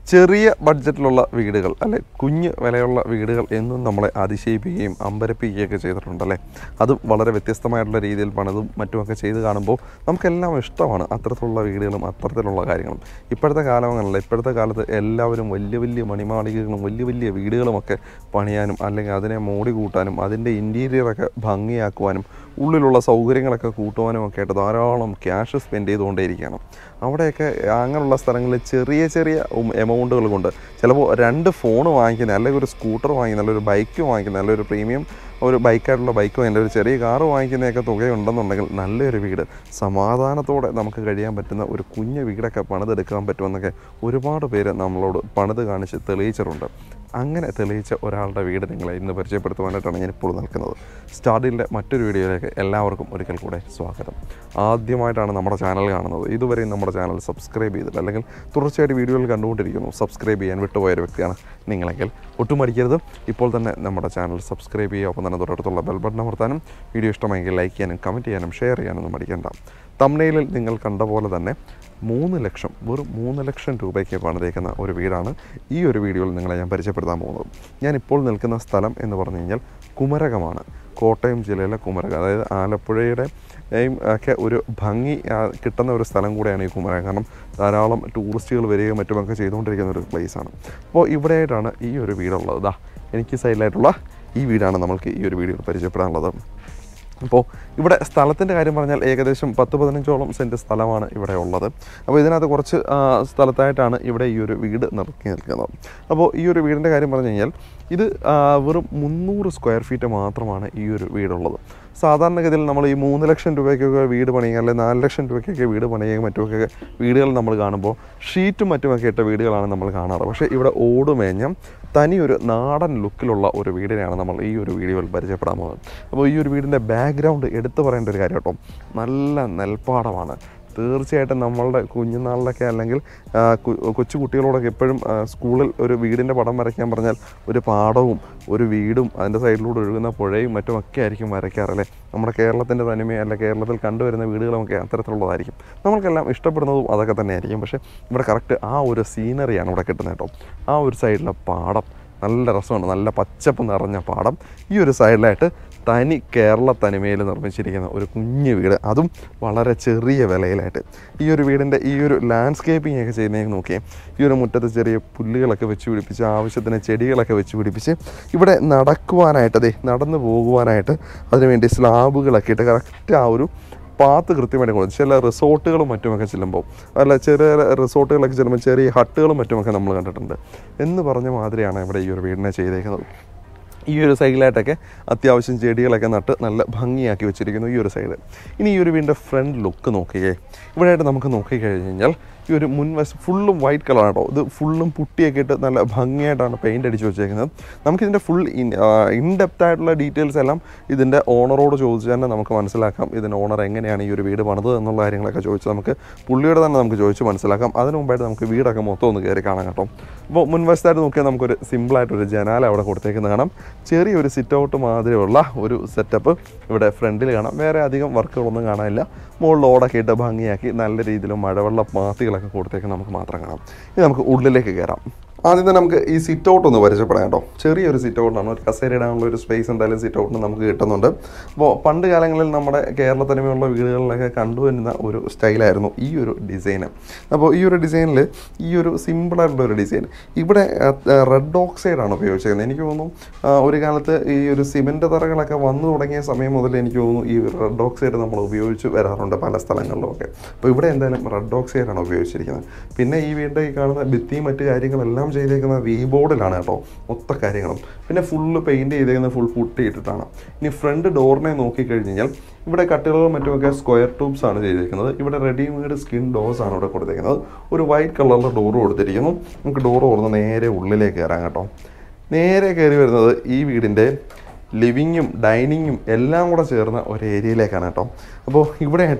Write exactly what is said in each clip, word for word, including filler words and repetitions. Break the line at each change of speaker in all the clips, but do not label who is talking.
ചെറിയ ബഡ്ജറ്റിലുള്ള വീടുകൾ അല്ലെ കുഞ്ഞ് വിലയുള്ള വീടുകൾ എന്നും നമ്മളെ അതിശയിപ്പിക്കുകയും അമ്പരപ്പിക്കുകയൊക്കെ ചെയ്തിട്ടുണ്ടല്ലേ. അതും വളരെ വ്യത്യസ്തമായിട്ടുള്ള രീതിയിൽ പണിതും മറ്റുമൊക്കെ ചെയ്ത് കാണുമ്പോൾ നമുക്കെല്ലാം ഇഷ്ടമാണ് അത്തരത്തിലുള്ള വീടുകളും അത്തരത്തിലുള്ള കാര്യങ്ങളും. ഇപ്പോഴത്തെ കാലമല്ല, ഇപ്പോഴത്തെ കാലത്ത് എല്ലാവരും വലിയ വലിയ മണിമാളികകളും വലിയ വലിയ വീടുകളുമൊക്കെ പണിയാനും അല്ലെങ്കിൽ അതിനെ മോടി കൂട്ടാനും അതിൻ്റെ ഇൻറ്റീരിയറൊക്കെ ഭംഗിയാക്കുവാനും ഉള്ളിലുള്ള സൗകര്യങ്ങളൊക്കെ കൂട്ടുവാനും ഒക്കെ ആയിട്ട് ധാരാളം ക്യാഷ് സ്പെൻഡ് ചെയ്തുകൊണ്ടേയിരിക്കുകയാണ്. അവിടെയൊക്കെ അങ്ങനെയുള്ള സ്ഥലങ്ങളിൽ ചെറിയ ചെറിയ എമൗണ്ടുകൾ കൊണ്ട് ചിലപ്പോൾ രണ്ട് ഫോൺ വാങ്ങിക്കുന്ന, അല്ലെങ്കിൽ ഒരു സ്കൂട്ടർ വാങ്ങിക്കുന്ന, നല്ലൊരു ബൈക്ക് വാങ്ങിക്കുന്ന, നല്ലൊരു പ്രീമിയം ഒരു ബൈക്കായിട്ടുള്ള ബൈക്കോ അല്ലെങ്കിൽ ഒരു ചെറിയ കാറ് വാങ്ങിക്കുന്നതൊക്കെ തുകയുണ്ടെന്നുണ്ടെങ്കിൽ നല്ലൊരു വീട് സമാധാനത്തോടെ നമുക്ക് കഴിയാൻ പറ്റുന്ന ഒരു കുഞ്ഞ് വീടൊക്കെ പണിതെടുക്കാൻ പറ്റുമെന്നൊക്കെ ഒരുപാട് പേര് നമ്മളോട് പണിത് കാണിച്ച് തെളിയിച്ചിട്ടുണ്ട്. അങ്ങനെ തെളിയിച്ച ഒരാളുടെ വീട് നിങ്ങളെ ഇന്ന് പരിചയപ്പെടുത്തുവാനായിട്ടാണ് ഞാനിപ്പോൾ നിൽക്കുന്നത്. സ്റ്റാർഡിൻ്റെ മറ്റൊരു വീഡിയോയിലേക്ക് എല്ലാവർക്കും ഒരിക്കൽ കൂടെ സ്വാഗതം. ആദ്യമായിട്ടാണ് നമ്മുടെ ചാനൽ കാണുന്നത്, ഇതുവരെയും നമ്മുടെ ചാനൽ സബ്സ്ക്രൈബ് ചെയ്തില്ല അല്ലെങ്കിൽ തുടർച്ചയായിട്ട് വീഡിയോകൾ കണ്ടുകൊണ്ടിരിക്കുന്നു, സബ്സ്ക്രൈബ് ചെയ്യാൻ വിട്ടുപോയൊരു വ്യക്തിയാണ് നിങ്ങളെങ്കിൽ ഒട്ടും മടിക്കരുത്, ഇപ്പോൾ തന്നെ നമ്മുടെ ചാനൽ സബ്സ്ക്രൈബ് ചെയ്യുക. ഒപ്പം തന്നെ തൊട്ടടുത്തുള്ള ബെൽ ബട്ടൺ അമർത്താനും വീഡിയോ ഇഷ്ടമെങ്കിൽ ലൈക്ക് ചെയ്യാനും കമൻറ്റ് ചെയ്യാനും ഷെയർ ചെയ്യാനൊന്നും മടിക്കേണ്ട. തംബ്നെയിലിൽ നിങ്ങൾ കണ്ട പോലെ തന്നെ മൂന്ന് ലക്ഷം വെറും മൂന്ന് ലക്ഷം രൂപയ്ക്ക് പണിതേക്കുന്ന ഒരു വീടാണ് ഈ ഒരു വീഡിയോയിൽ നിങ്ങളെ ഞാൻ പരിചയപ്പെടുത്താൻ പോകുന്നത്. ഞാനിപ്പോൾ നിൽക്കുന്ന സ്ഥലം എന്ന് പറഞ്ഞു കഴിഞ്ഞാൽ കുമരകമാണ്. കോട്ടയം ജില്ലയിലെ കുമരകം, അതായത് ആലപ്പുഴയുടെ ഒക്കെ ഒരു ഭംഗി കിട്ടുന്ന ഒരു സ്ഥലം കൂടെയാണ് ഈ കുമരകം. കാരണം ധാരാളം ടൂറിസ്റ്റുകൾ വരികയും മറ്റുമൊക്കെ ചെയ്തുകൊണ്ടിരിക്കുന്ന ഒരു പ്ലേസാണ്. അപ്പോൾ ഇവിടെയായിട്ടാണ് ഈ ഒരു വീടുള്ളത്. ദാ എനിക്ക് സൈഡിലായിട്ടുള്ള ഈ വീടാണ് നമ്മൾക്ക് ഈ ഒരു വീഡിയോയിൽ പരിചയപ്പെടാനുള്ളത്. അപ്പോൾ ഇവിടെ സ്ഥലത്തിൻ്റെ കാര്യം പറഞ്ഞാൽ ഏകദേശം പത്ത് പതിനഞ്ചോളം സെൻറ്റ് സ്ഥലമാണ് ഇവിടെ ഉള്ളത്. അപ്പോൾ ഇതിനകത്ത് കുറച്ച് സ്ഥലത്തായിട്ടാണ് ഇവിടെ ഈ ഒരു വീട് നിറക്കി നിൽക്കുന്നത്. അപ്പോൾ ഈ ഒരു വീടിൻ്റെ കാര്യം പറഞ്ഞു കഴിഞ്ഞാൽ ഇത് വെറും മുന്നൂറ് സ്ക്വയർ ഫീറ്റ് മാത്രമാണ് ഈ ഒരു വീടുള്ളത്. സാധാരണഗതിയിൽ നമ്മൾ ഈ മൂന്ന് ലക്ഷം രൂപയ്ക്കൊക്കെ വീട് പണിയുക അല്ലെങ്കിൽ നാല് ലക്ഷം രൂപയ്ക്കൊക്കെ വീട് പണിയുകയും മറ്റുമൊക്കെ വീടുകൾ നമ്മൾ കാണുമ്പോൾ ഷീറ്റും മറ്റുമൊക്കെ ഇട്ട വീടുകളാണ് നമ്മൾ കാണാറ്. പക്ഷേ ഇവിടെ ഓടുമേഞ്ഞ തനി ഒരു നാടൻ ലുക്കിലുള്ള ഒരു വീടിനെയാണ് നമ്മൾ ഈ ഒരു വീഡിയോയിൽ പരിചയപ്പെടാൻ പോകുന്നത്. അപ്പോൾ ഈ ഒരു വീടിൻ്റെ ബാക്ക്ഗ്രൗണ്ട് എടുത്തു പറയേണ്ട ഒരു കാര്യം കേട്ടോ, നല്ല നെൽപ്പാടമാണ്. തീർച്ചയായിട്ടും നമ്മളുടെ കുഞ്ഞുനാളിലൊക്കെ അല്ലെങ്കിൽ കൊച്ചു കുട്ടികളോടൊക്കെ എപ്പോഴും സ്കൂളിൽ ഒരു വീടിൻ്റെ പടം വരയ്ക്കാൻ പറഞ്ഞാൽ ഒരു പാടവും ഒരു വീടും അതിൻ്റെ സൈഡിലൂടെ ഒഴുകുന്ന പുഴയും മറ്റുമൊക്കെ ആയിരിക്കും വരയ്ക്കാറല്ലേ. നമ്മുടെ കേരളത്തിൻ്റെ തനിമയും അല്ല കേരളത്തിൽ കണ്ടുവരുന്ന വീടുകളുമൊക്കെ അത്തരത്തിലുള്ളതായിരിക്കും. നമ്മൾക്കെല്ലാം ഇഷ്ടപ്പെടുന്നതും അതൊക്കെ തന്നെ ആയിരിക്കും. പക്ഷേ ഇവിടെ കറക്റ്റ് ആ ഒരു സീനറിയാണ് ഇവിടെ കിട്ടുന്നത് കേട്ടോ. ആ ഒരു സൈഡിലെ പാടം നല്ല രസമാണ്, നല്ല പച്ചപ്പ് നിറഞ്ഞ പാടം. ഈ ഒരു സൈഡിലായിട്ട് തനി കേരള തനിമയിൽ നിർമ്മിച്ചിരിക്കുന്ന ഒരു കുഞ്ഞു വീട്, അതും വളരെ ചെറിയ വിലയിലായിട്ട്. ഈ ഒരു വീടിൻ്റെ ഈ ഒരു ലാൻഡ്സ്കേപ്പിംഗ് ഒക്കെ ചെയ്യുന്നതെന്ന് നോക്കിയേ, ഈ ഒരു മുറ്റത്ത് ചെറിയ പുല്ലുകളൊക്കെ വെച്ച് പിടിപ്പിച്ച് ആവശ്യത്തിന് ചെടികളൊക്കെ വെച്ച് പിടിപ്പിച്ച് ഇവിടെ നടക്കുവാനായിട്ട് അതെ നടന്നു പോകുവാനായിട്ട് അതിനുവേണ്ടി സ്ലാബുകളൊക്കെ ഇട്ട് കറക്റ്റ് ആ ഒരു പാത്ത് കൃത്യമായിട്ട് കൊടുക്കും. ചില റിസോർട്ടുകളും മറ്റുമൊക്കെ ചെല്ലുമ്പോൾ അല്ല ചെറിയ റിസോർട്ടുകളൊക്കെ ചെല്ലുമ്പോൾ ചെറിയ ഹട്ടുകളും മറ്റുമൊക്കെ നമ്മൾ കണ്ടിട്ടുണ്ട്. എന്ന് പറഞ്ഞ മാതിരിയാണ് ഇവിടെ ഈ ഒരു വീടിനെ ചെയ്തേക്കുന്നത്. ഈ ഒരു സൈഡിലായിട്ടൊക്കെ അത്യാവശ്യം ചെടികളൊക്കെ നട്ട് നല്ല ഭംഗിയാക്കി വെച്ചിരിക്കുന്നു ഈ ഒരു സൈഡ്. ഇനി ഈ ഒരു വീടിൻ്റെ ഫ്രണ്ട് ലുക്ക് നോക്കിയേ, ഇവിടെയായിട്ട് നമുക്ക് നോക്കിക്കഴിഞ്ഞ് കഴിഞ്ഞാൽ ഈ ഒരു മുൻവശം ഫുള്ളും വൈറ്റ് കളറാണ് കേട്ടോ. ഇത് ഫുള്ളും പുട്ടിയൊക്കെ ഇട്ട് നല്ല ഭംഗിയായിട്ടാണ് പെയിൻ്റ് അടിച്ച് വെച്ചേക്കുന്നത്. നമുക്കിതിൻ്റെ ഫുൾ ഇൻ ഇൻഡെപ്ത് ആയിട്ടുള്ള ഡീറ്റെയിൽസ് എല്ലാം ഇതിൻ്റെ ഓണറോട് ചോദിച്ച് തന്നെ നമുക്ക് മനസ്സിലാക്കാം. ഇതിൻ്റെ ഓണർ എങ്ങനെയാണ് ഈ ഒരു വീട് പണിത് എന്നുള്ള കാര്യങ്ങളൊക്കെ ചോദിച്ച് നമുക്ക് പുള്ളിയോട് തന്നെ നമുക്ക് ചോദിച്ച് മനസ്സിലാക്കാം. അതിന് മുമ്പായിട്ട് നമുക്ക് വീടൊക്കെ മൊത്തം ഒന്ന് കയറി കാണാം കേട്ടോ. അപ്പോൾ മുൻവശത്തായിട്ട് നോക്കിയാൽ നമുക്കൊരു സിമ്പിളായിട്ടൊരു ജനാല അവിടെ കൊടുത്തേക്കുന്നത് കാണാം. ചെറിയൊരു സിറ്റ് ഔട്ട് മാതിരിയുള്ള ഒരു സെറ്റപ്പ് ഇവിടെ ഫ്രണ്ടിൽ കാണാം. വേറെ അധികം വർക്കുകളൊന്നും കാണാനില്ല. മുകളിൽ ഓടൊക്കെ ഇട്ട് ഭംഗിയാക്കി നല്ല രീതിയിൽ മഴവെള്ള പാത്തികളൊക്കെ കൊടുത്തേക്ക് നമുക്ക് മാത്രം കാണാം. ഇനി നമുക്ക് ഉള്ളിലേക്ക് കയറാം. ആദ്യം തന്നെ നമുക്ക് ഈ സിറ്റ് ഔട്ട് ഒന്ന് പരിചയപ്പെടാം കേട്ടോ. ചെറിയൊരു സിറ്റ് ഔട്ടാണ്, ഒരു കസേര ഇടാനുള്ള ഒരു സ്പേസ് എന്തായാലും സിറ്റ് ഔട്ടിന് നമുക്ക് കിട്ടുന്നുണ്ട്. അപ്പോൾ പണ്ട് കാലങ്ങളിൽ നമ്മുടെ കേരള തനിമയുള്ള വീടുകളിലൊക്കെ കണ്ടുവരുന്ന ഒരു സ്റ്റൈലായിരുന്നു ഈ ഒരു ഡിസൈന്. അപ്പോൾ ഈ ഒരു ഡിസൈനിൽ ഈ ഒരു സിമ്പിളായിട്ടുള്ള ഒരു ഡിസൈൻ ഇവിടെ റെഡ് ഓക്സൈഡാണ് ഉപയോഗിച്ചിരിക്കുന്നത്. എനിക്ക് തോന്നുന്നു ഒരു കാലത്ത് ഈ ഒരു സിമെൻറ്റ് തറകളൊക്കെ വന്നു തുടങ്ങിയ സമയം മുതൽ എനിക്ക് തോന്നുന്നു ഈ റെഡ് ഓക്സൈഡ് നമ്മൾ ഉപയോഗിച്ച് വരാറുണ്ട് പല സ്ഥലങ്ങളിലുമൊക്കെ. അപ്പോൾ ഇവിടെ എന്തായാലും റെഡ് ഓക്സൈഡാണ് ഉപയോഗിച്ചിരിക്കുന്നത്. പിന്നെ ഈ വീടിൻ്റെ ഈ കാണുന്ന ഭിത്തിയും മറ്റു കാര്യങ്ങളെല്ലാം ചെയ്തേക്കുന്ന വി ബോർഡിലാണ് കേട്ടോ മൊത്ത കാര്യങ്ങളും. പിന്നെ ഫുള്ള് പെയിൻറ്റ് ചെയ്തേക്കുന്നത് ഫുൾ പുട്ടി ഇട്ടിട്ടാണ്. ഇനി ഫ്രണ്ട് ഡോറിനെ നോക്കിക്കഴിഞ്ഞ് കഴിഞ്ഞാൽ ഇവിടെ കട്ടുകളും മറ്റുമൊക്കെ സ്ക്വയർ ട്യൂബ്സ് ആണ് ചെയ്തിരിക്കുന്നത്. ഇവിടെ റെഡിമെയ്ഡ് സ്കിൻ ഡോർസ് ആണ് ഇവിടെ കൊടുത്തിരിക്കുന്നത്. ഒരു വൈറ്റ് കളറിലെ ഡോറ് കൊടുത്തിരിക്കുന്നു. നമുക്ക് ഡോറ് തുറന്ന് നേരെ ഉള്ളിലേക്ക് കയറാം കേട്ടോ. നേരെ കയറി വരുന്നത് ഈ വീടിൻ്റെ ലിവിങ്ങും ഡൈനിങ്ങും എല്ലാം കൂടെ ചേർന്ന ഒരു ഏരിയയിലേക്കാണ് കേട്ടോ. അപ്പോൾ ഇവിടെയായിട്ട്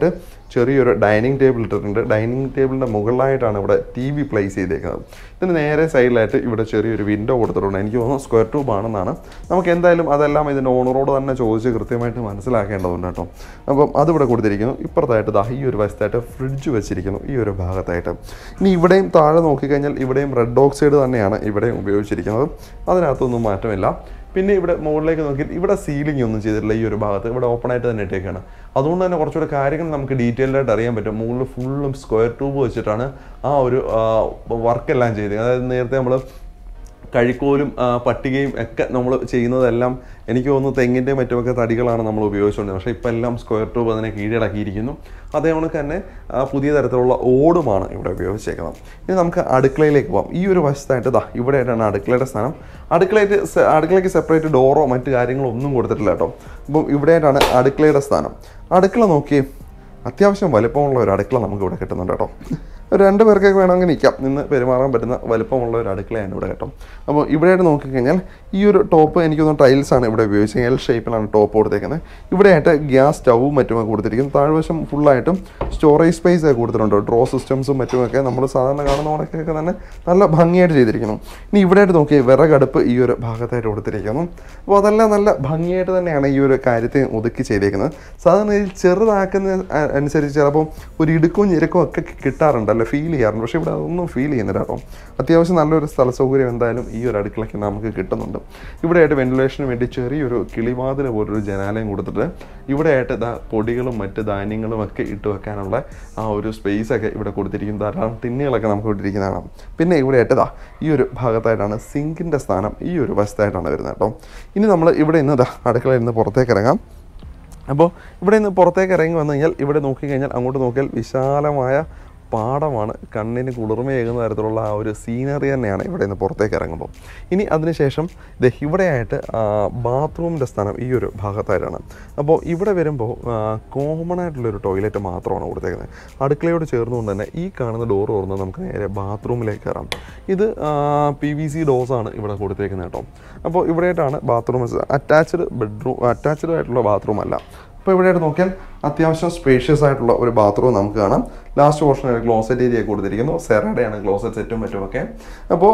ചെറിയൊരു ഡൈനിങ് ടേബിൾ ഇട്ടിട്ടുണ്ട്. ഡൈനിങ് ടേബിളിൻ്റെ മുകളിലായിട്ടാണ് ഇവിടെ ടി വി പ്ലേസ് ചെയ്തേക്കുന്നത്. ഇതിന് നേരെ സൈഡിലായിട്ട് ഇവിടെ ചെറിയൊരു വിൻഡോ കൊടുത്തിട്ടുണ്ട്. എനിക്ക് തോന്നുന്നു സ്ക്വയർ ട്യൂബ് ആണെന്നാണ്. നമുക്ക് എന്തായാലും അതെല്ലാം ഇതിൻ്റെ ഓണറോട് തന്നെ ചോദിച്ച് കൃത്യമായിട്ട് മനസ്സിലാക്കേണ്ടതുണ്ട് കേട്ടോ. അപ്പം അതിവിടെ കൊടുത്തിരിക്കുന്നു. ഇപ്പുറത്തായിട്ട് ദാ ഈ ഒരു വശത്തായിട്ട് ഫ്രിഡ്ജ് വെച്ചിരിക്കുന്നു ഈ ഒരു ഭാഗത്തായിട്ട്. ഇനി ഇവിടെയും താഴെ നോക്കിക്കഴിഞ്ഞാൽ ഇവിടെയും റെഡ് ഓക്സൈഡ് തന്നെയാണ് ഇവിടെയും ഉപയോഗിച്ചിരിക്കുന്നത്. അതിനകത്തൊന്നും മാറ്റമില്ല. പിന്നെ ഇവിടെ മുകളിലേക്ക് നോക്കിയാൽ ഇവിടെ സീലിംഗ് ഒന്നും ചെയ്തിട്ടില്ല. ഈ ഒരു ഭാഗത്ത് ഇവിടെ ഓപ്പൺ ആയിട്ട് തന്നെ ഇട്ടേക്കാണ്. അതുകൊണ്ട് തന്നെ കുറച്ചുകൂടെ കാര്യങ്ങൾ നമുക്ക് ഡീറ്റെയിൽഡ് ആയിട്ട് അറിയാൻ പറ്റും. മുകളിൽ ഫുള്ളും സ്ക്വയർ ട്യൂബ് വെച്ചിട്ടാണ് ആ ഒരു വർക്കെല്ലാം ചെയ്തത്. അതായത് നേരത്തെ നമ്മൾ കഴിക്കോലും പട്ടികയും ഒക്കെ നമ്മൾ ചെയ്യുന്നതെല്ലാം എനിക്ക് തോന്നുന്നു തെങ്ങിൻ്റെ മറ്റുമൊക്കെ തടികളാണ് നമ്മൾ ഉപയോഗിച്ചുകൊണ്ടിരുന്നത്. പക്ഷേ ഇപ്പം എല്ലാം സ്ക്വയർ ട്യൂബ് അതിനെ കീഴടക്കിയിരിക്കുന്നു. അതേപോലെ തന്നെ പുതിയ തരത്തിലുള്ള ഓടുമാണ് ഇവിടെ ഉപയോഗിച്ചേക്കുന്നത്. ഇനി നമുക്ക് അടുക്കളയിലേക്ക് പോകാം. ഈ ഒരു വശത്തായിട്ട് ദാ ഇവിടെയായിട്ടാണ് അടുക്കളയുടെ സ്ഥാനം. അടുക്കളയിട്ട് അടുക്കളയ്ക്ക് സെപ്പറേറ്റ് ഡോറോ മറ്റു കാര്യങ്ങളോ ഒന്നും കൊടുത്തിട്ടില്ല കേട്ടോ. അപ്പം ഇവിടെയായിട്ടാണ് അടുക്കളയുടെ സ്ഥാനം. അടുക്കള നോക്കി അത്യാവശ്യം വലിപ്പമുള്ള ഒരു അടുക്കള നമുക്ക് ഇവിടെ കിട്ടുന്നുണ്ട് കേട്ടോ. ഒരു രണ്ട് പേർക്കൊക്കെ വേണമെങ്കിൽ നിൽക്കാം, നിന്ന് പെരുമാറാൻ പറ്റുന്ന വലിപ്പമുള്ള ഒരു അടുക്കളയാണ് ഇവിടെ കേട്ടോ. അപ്പോൾ ഇവിടെയായിട്ട് നോക്കിക്കഴിഞ്ഞാൽ ഈ ഒരു ടോപ്പ് എനിക്ക് തോന്നുന്നു ടൈൽസാണ് ഇവിടെ ഉപയോഗിച്ചത്. എൽ ഷേപ്പിലാണ് ടോപ്പ് കൊടുത്തേക്കുന്നത്. ഇവിടെയായിട്ട് ഗ്യാസ് സ്റ്റൗവും മറ്റുമൊക്കെ കൊടുത്തിരിക്കുന്നു. താഴ്വശം ഫുള്ളായിട്ടും സ്റ്റോറേജ് സ്പേസ് ഒക്കെ കൊടുത്തിട്ടുണ്ട്. ഡ്രോ സിസ്റ്റംസും മറ്റുമൊക്കെ നമ്മൾ സാധാരണ കാണുന്ന കണക്കൊക്കെ തന്നെ നല്ല ഭംഗിയായിട്ട് ചെയ്തിരിക്കുന്നു. ഇനി ഇവിടെയായിട്ട് നോക്കിയാൽ വിറകടുപ്പ് ഈ ഒരു ഭാഗത്തായിട്ട് കൊടുത്തിരിക്കുന്നു. അപ്പോൾ അതെല്ലാം നല്ല ഭംഗിയായിട്ട് തന്നെയാണ് ഈ ഒരു കാര്യത്തെ ഒതുക്കി ചെയ്തേക്കുന്നത്. സാധാരണ ഈ ചെറുതാക്കുന്ന അനുസരിച്ച് ചിലപ്പോൾ ഒരു ഇടുക്കവും ഞെരുക്കവും ഒക്കെ കിട്ടാറുണ്ട്, ഫീൽ ചെയ്യാറുണ്ട്. പക്ഷേ ഇവിടെ അതൊന്നും ഫീൽ ചെയ്യുന്നില്ല കേട്ടോ. അത്യാവശ്യം നല്ലൊരു സ്ഥല സൗകര്യം എന്തായാലും ഈ ഒരു അടുക്കളയ്ക്ക് നമുക്ക് കിട്ടുന്നുണ്ട്. ഇവിടെയായിട്ട് വെന്റിലേഷന് വേണ്ടി ചെറിയൊരു കിളിവാതിൽ പോലൊരു ജനാലയം കൊടുത്തിട്ട് ഇവിടെയായിട്ട് ഇതാ പൊടികളും മറ്റ് ധാന്യങ്ങളും ഒക്കെ ഇട്ട് വെക്കാനുള്ള ആ ഒരു സ്പേസൊക്കെ ഇവിടെ കൊടുത്തിരിക്കും. ധാരാളം ടിന്നുകളൊക്കെ നമുക്ക് ഇട്ടിരിക്കുന്നതാണ്. പിന്നെ ഇവിടെയായിട്ട് ഇതാ ഈ ഒരു ഭാഗത്തായിട്ടാണ് സിങ്കിൻ്റെ സ്ഥാനം ഈ ഒരു വശത്തായിട്ടാണ് വരുന്നത് കേട്ടോ. ഇനി നമ്മൾ ഇവിടെ നിന്ന് ഇതാ അടുക്കളയിൽ നിന്ന് പുറത്തേക്ക് ഇറങ്ങാം. അപ്പോൾ ഇവിടെ നിന്ന് പുറത്തേക്ക് ഇറങ്ങി വന്നു കഴിഞ്ഞാൽ ഇവിടെ നോക്കിക്കഴിഞ്ഞാൽ അങ്ങോട്ട് നോക്കിയാൽ വിശാലമായ പാടമാണ്. കണ്ണിന് കുളിർമയേകുന്ന തരത്തിലുള്ള ആ ഒരു സീനറി തന്നെയാണ് ഇവിടെ നിന്ന് പുറത്തേക്ക് ഇറങ്ങുമ്പോൾ. ഇനി അതിനുശേഷം ഇത് ഇവിടെയായിട്ട് ബാത്റൂമിൻ്റെ സ്ഥാനം ഈ ഒരു ഭാഗത്തായിട്ടാണ്. അപ്പോൾ ഇവിടെ വരുമ്പോൾ കോമൺ ആയിട്ടുള്ളൊരു ടോയ്ലറ്റ് മാത്രമാണ് കൊടുത്തേക്കുന്നത്. അടുക്കളയോട് ചേർന്നുകൊണ്ട് തന്നെ ഈ കാണുന്ന ഡോർ തുറന്ന് നമുക്ക് നേരെ ബാത്റൂമിലേക്ക് കയറാം. ഇത് പി വി സി ഡോസാണ് ഇവിടെ കൊടുത്തേക്കുന്നത് കേട്ടോ. അപ്പോൾ ഇവിടെയായിട്ടാണ് ബാത്റൂം. അറ്റാച്ച്ഡ് ബെഡ്റൂം അറ്റാച്ച്ഡ് ആയിട്ടുള്ള ബാത്റൂം അല്ല. അപ്പോൾ ഇവിടെയായിട്ട് നോക്കിയാൽ അത്യാവശ്യം സ്പേഷ്യസ് ആയിട്ടുള്ള ഒരു ബാത്റൂം നമുക്ക് കാണാം. ലാസ്റ്റ് പോർഷനിൽ ക്ലോസറ്റ് ഏരിയ കൊടുത്തിരിക്കുന്നു. സെറയുടെയാണ് ക്ലോസറ്റ് സെറ്റും മറ്റുമൊക്കെ. അപ്പോൾ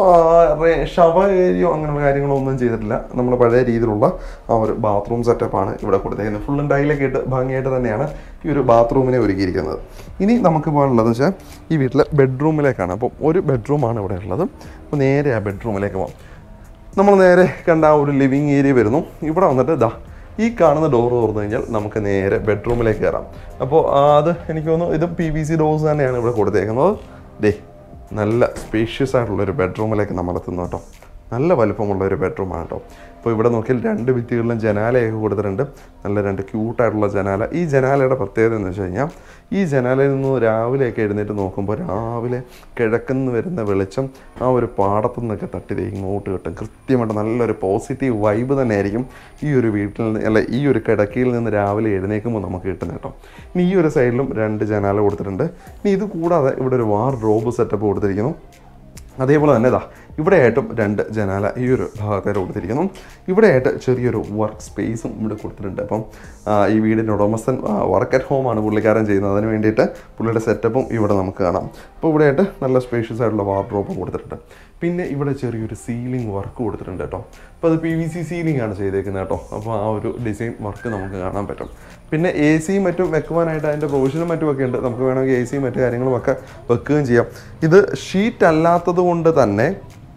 ഷവ ഏരിയോ അങ്ങനെയുള്ള കാര്യങ്ങളോ ഒന്നും ചെയ്തിട്ടില്ല. നമ്മൾ പഴയ രീതിയിലുള്ള ആ ഒരു ബാത്റൂം സെറ്റപ്പാണ് ഇവിടെ കൊടുത്തിരിക്കുന്നത്. ഫുള്ളും ടൈലൊക്കെ ഇട്ട് ഭംഗിയായിട്ട് തന്നെയാണ് ഈ ഒരു ബാത്റൂമിനെ ഒരുക്കിയിരിക്കുന്നത്. ഇനി നമുക്ക് പോകാനുള്ളതെന്ന് വെച്ചാൽ ഈ വീട്ടിലെ ബെഡ്റൂമിലേക്കാണ്. അപ്പോൾ ഒരു ബെഡ്റൂമാണ് ഇവിടെ ഉള്ളത്. അപ്പോൾ നേരെ ആ ബെഡ്റൂമിലേക്ക് പോകാം. നമ്മൾ നേരെ കണ്ട ആ ഒരു ലിവിങ് ഏരിയ വരുന്നു. ഇവിടെ വന്നിട്ട് ഇതാ ഈ കാണുന്ന ഡോർ തുറന്നു കഴിഞ്ഞാൽ നമുക്ക് നേരെ ബെഡ്റൂമിലേക്ക് കയറാം. അപ്പോൾ അത് എനിക്ക് തോന്നുന്നു ഇത് പി വി സി ഡോർസ് തന്നെയാണ് ഇവിടെ കൊടുത്തേക്കുന്നത്. ഡേ നല്ല സ്പേഷ്യസ് ആയിട്ടുള്ളൊരു ബെഡ്റൂമിലേക്ക് നമ്മൾ എത്തുന്നു കേട്ടോ. നല്ല വലുപ്പമുള്ള ഒരു ബെഡ്റൂമാണ് കേട്ടോ. അപ്പോൾ ഇവിടെ നോക്കിയാൽ രണ്ട് ഭിത്തികളിലും ജനാലയൊക്കെ കൊടുത്തിട്ടുണ്ട്. നല്ല രണ്ട് ക്യൂട്ടായിട്ടുള്ള ജനാല. ഈ ജനാലയുടെ പ്രത്യേകത എന്ന് വെച്ച് കഴിഞ്ഞാൽ ഈ ജനാലയിൽ നിന്ന് രാവിലെയൊക്കെ എഴുന്നേറ്റ് നോക്കുമ്പോൾ രാവിലെ കിഴക്കുന്ന് വരുന്ന വെളിച്ചം ആ ഒരു പാടത്തു നിന്നൊക്കെ തട്ടി ഇങ്ങോട്ട് കിട്ടും. കൃത്യമായിട്ട് നല്ലൊരു പോസിറ്റീവ് വൈബ് തന്നെയായിരിക്കും ഈ ഒരു വീട്ടിൽ നിന്ന് അല്ല ഈ ഒരു കിടക്കയിൽ നിന്ന് രാവിലെ എഴുന്നേൽക്കുമ്പോൾ നമുക്ക് കിട്ടുന്നത് കേട്ടോ. ഇനി ഈ ഒരു സൈഡിലും രണ്ട് ജനാല കൊടുത്തിട്ടുണ്ട്. ഇനി ഇത് കൂടാതെ ഇവിടെ ഒരു വാർഡ്രോബ് സെറ്റപ്പ് കൊടുത്തിരിക്കുന്നു. അതേപോലെ തന്നെ ഇതാ ഇവിടെയായിട്ടും രണ്ട് ജനാല ഈ ഒരു ഭാഗത്തായിട്ട് കൊടുത്തിരിക്കുന്നു. ഇവിടെയായിട്ട് ചെറിയൊരു വർക്ക് സ്പേസും ഇവിടെ കൊടുത്തിട്ടുണ്ട്. അപ്പം ഈ വീടിൻ്റെ ഉടമസ്ഥൻ വർക്ക് അറ്റ് ഹോമാണ് പുള്ളിക്കാരൻ ചെയ്യുന്നത്. അതിന് വേണ്ടിയിട്ട് പുള്ളിയുടെ സെറ്റപ്പും ഇവിടെ നമുക്ക് കാണാം. അപ്പോൾ ഇവിടെയായിട്ട് നല്ല സ്പേഷ്യസ് ആയിട്ടുള്ള വാർഡ്രോബും കൊടുത്തിട്ടുണ്ട്. പിന്നെ ഇവിടെ ചെറിയൊരു സീലിംഗ് വർക്ക് കൊടുത്തിട്ടുണ്ട് കേട്ടോ. അപ്പോൾ അത് പി വി സി സീലിംഗ് ആണ് ചെയ്തേക്കുന്നത് കേട്ടോ. അപ്പോൾ ആ ഒരു ഡിസൈൻ വർക്ക് നമുക്ക് കാണാൻ പറ്റും. പിന്നെ എ സിയും മറ്റും വെക്കുവാനായിട്ട് അതിൻ്റെ പ്രൊവിഷനും മറ്റുമൊക്കെ ഉണ്ട്. നമുക്ക് വേണമെങ്കിൽ എ സിയും മറ്റു കാര്യങ്ങളുമൊക്കെ വെക്കുകയും ചെയ്യാം. ഇത് ഷീറ്റ് അല്ലാത്തത് കൊണ്ട് തന്നെ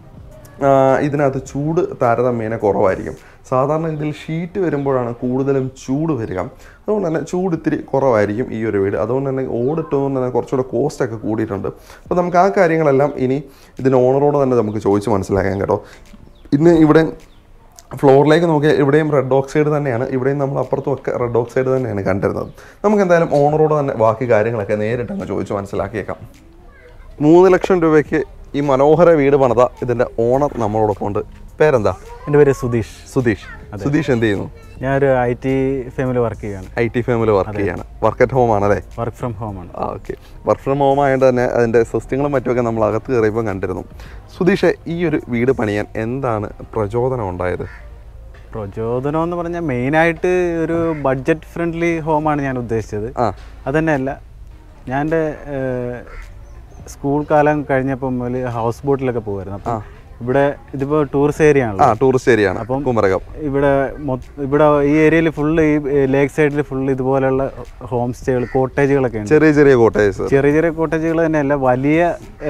ഇതിനകത്ത് ചൂട് താരതമ്യേന കുറവായിരിക്കും. സാധാരണ ഇതിൽ ഷീറ്റ് വരുമ്പോഴാണ് കൂടുതലും ചൂട് വരിക. അതുകൊണ്ട് തന്നെ ചൂട് ഇത്തിരി കുറവായിരിക്കും ഈ ഒരു വീട്. അതുകൊണ്ട് തന്നെ ഓടിട്ടുകൊണ്ട് തന്നെ കുറച്ചുകൂടെ കോസ്റ്റൊക്കെ കൂടിയിട്ടുണ്ട്. അപ്പോൾ നമുക്ക് ആ കാര്യങ്ങളെല്ലാം ഇനി ഇതിൻ്റെ ഓണറോട് തന്നെ നമുക്ക് ചോദിച്ച് മനസ്സിലാക്കാം കേട്ടോ. ഇന്ന് ഇവിടെ ഫ്ലോറിലേക്ക് നോക്കിയാൽ ഇവിടെയും റെഡ് ഓക്സൈഡ് തന്നെയാണ്. ഇവിടെയും നമ്മൾ അപ്പുറത്തും ഒക്കെ റെഡ് ഓക്സൈഡ് തന്നെയാണ് കണ്ടിരുന്നത്. നമുക്ക് എന്തായാലും ഓണറോട് തന്നെ ബാക്കി കാര്യങ്ങളൊക്കെ നേരിട്ട് അങ്ങ് ചോദിച്ച് മനസ്സിലാക്കിയേക്കാം. മൂന്ന് ലക്ഷം രൂപയ്ക്ക് ഈ മനോഹര വീട് പണിത ഇതിൻ്റെ ഓണർ നമ്മളോടൊപ്പം ഉണ്ട്. പേരെന്താ?
എൻ്റെ പേര് സുധീഷ്.
സുധീഷ് സുധീഷ് എന്ത് ചെയ്യുന്നു?
ഞാനൊരു ഐ ടി ഫേമിൽ വർക്ക് ചെയ്യാണ്.
ഐ ടി ഫേമിൽ വർക്ക് ചെയ്യാണ്. വർക്ക് അറ്റ് ഹോം ആണല്ലേ?
വർക്ക് ഫ്രം ഹോം ആണ്.
ആ ഓക്കെ. വർക്ക് ഫ്രം ഹോം ആയതുകൊണ്ട് തന്നെ അതിൻ്റെ സിസ്റ്റങ്ങളും മറ്റുമൊക്കെ നമ്മൾ അകത്ത് കയറിയപ്പോൾ കണ്ടിരുന്നു. സുധീഷ്, ഈ ഒരു വീട് പണിയാൻ എന്താണ് പ്രചോദനം ഉണ്ടായത്?
പ്രചോദനം എന്ന് പറഞ്ഞാൽ മെയിനായിട്ട് ഒരു ബഡ്ജറ്റ് ഫ്രണ്ട്ലി ഹോമാണ് ഞാൻ ഉദ്ദേശിച്ചത്. അതന്നെയല്ല, ഞാൻ എൻ്റെ സ്കൂൾ കാലം കഴിഞ്ഞപ്പോൾ മുതൽ ഹൗസ് ബോട്ടിലൊക്കെ പോകുമായിരുന്നു. അപ്പം ഇവിടെ ഇതിപ്പോൾ ടൂറിസ്റ്റ് ഏരിയ ആണ്.
ആ ടൂറിസ്റ്റ് ഏരിയ ആണ്. അപ്പം കുമരകം
ഇവിടെ ഇവിടെ ഈ ഏരിയയിൽ ഫുള്ള് ഈ ലേക്ക് സൈഡിൽ ഫുള്ള് ഇതുപോലെയുള്ള ഹോം സ്റ്റേകൾ കോട്ടേജുകളൊക്കെ ഉണ്ട്.
ചെറിയ ചെറിയ കോട്ടേജ് ചെറിയ
ചെറിയ കോട്ടേജുകൾ തന്നെയല്ല, വലിയ